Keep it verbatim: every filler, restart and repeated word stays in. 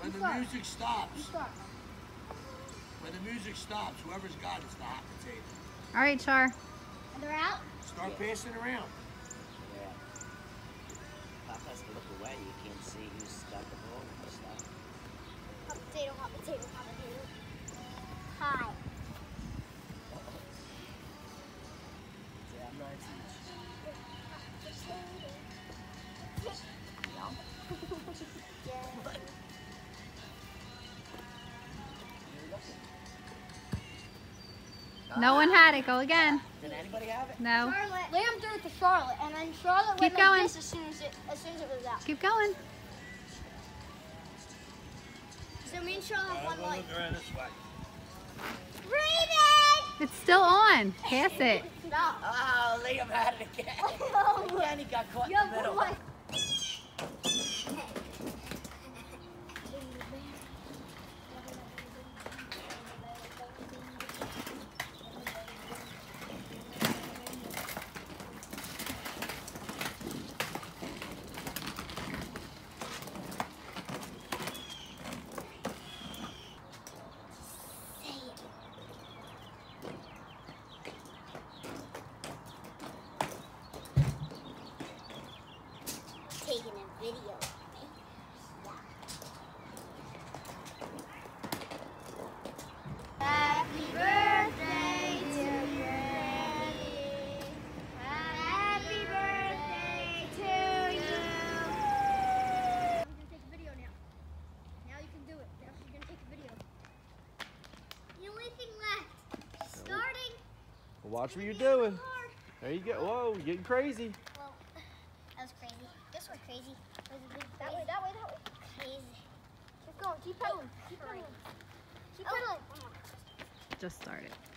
When the music stops, when the music stops, whoever's got it's the hot potato. All right, Char. And they're out? Start passing around. Yeah. Pop has to look away. You can't see who's got the ball and stuff. Hot potato, hot potato, hot potato. Hi. Yeah, I'm not No one had it. Go again. Did anybody have it? No. Charlotte. Liam threw it to Charlotte, and then Charlotte Keep went going. like this as soon as it as soon as it was out. Keep going. So me and Charlotte have one light. Around this way. Raven! It's still on. Pass it. Stop. Oh, Liam had it again. Again, he got caught You in the have middle. one light. Taking a video. Happy birthday to Granny. Happy birthday to you. I'm gonna take a video now. Now you can do it. Now you're gonna take a video. The only thing left. Starting. Well, watch what you're doing. There you go. Whoa, you're getting crazy. Well, that was crazy. This was crazy. Was it big that way, that way, that way. Crazy. Keep going. Keep pedaling. Keep pedaling. Keep pedaling. Just started.